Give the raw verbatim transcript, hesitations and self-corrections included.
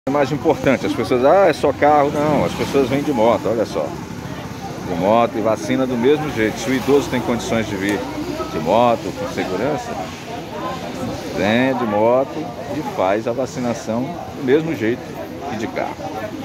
Mais importante, as pessoas, ah, é só carro, não, as pessoas vêm de moto, olha só, de moto e vacina do mesmo jeito. Se o idoso tem condições de vir de moto, com segurança, vem de moto e faz a vacinação do mesmo jeito que de carro.